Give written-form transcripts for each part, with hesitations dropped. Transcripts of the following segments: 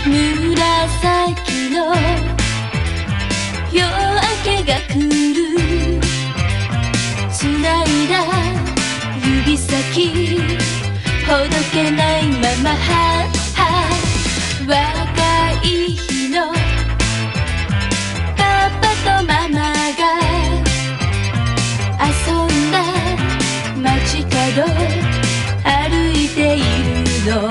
紫の夜明けが来る。繋いだ指先ほどけないまま若い日のパパとママが遊んだ街角歩いているの。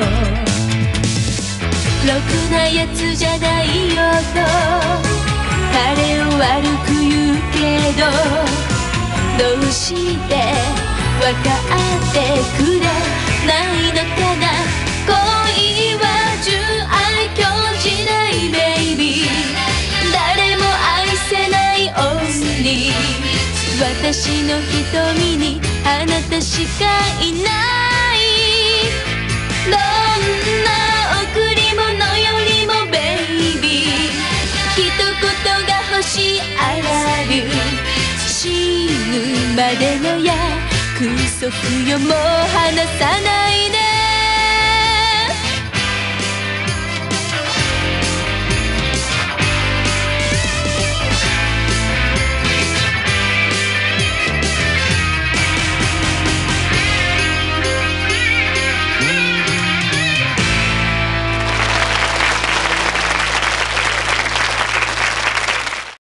ろくなやつじゃないよと彼を悪く言うけど、どうしてわかってくれないのかな。恋は純愛教時代ベイビー、誰も愛せないオンリー。私の瞳にあなたしかいない。どんな贈り物よりもベイビー、一言が欲しい I love you。 死ぬまでの約束よ、もう離さないで。